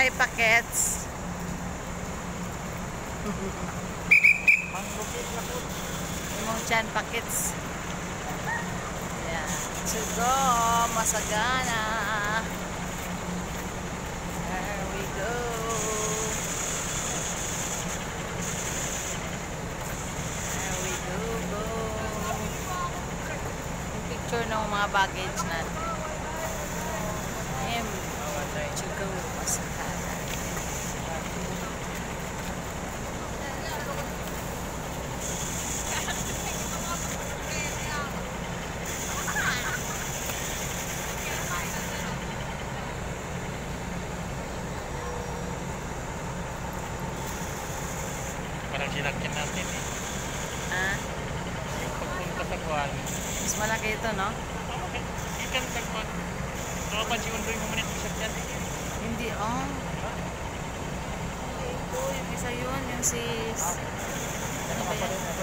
Hi, Packets. Imong chan, Packets. Yan. To go. Masagana. There we go. There we go. Yung picture ng mga baggage natin. To go. Masagana. Parang sinakyan natin eh. Ah? Yung pagpunta sa Guan. Mas malaki ito, no? Ikan sa Guan. Ano pa si Undoy mo manit isakyan eh. Hindi, oh. Ito, yung isa yun, yung sis. Ano ba yan?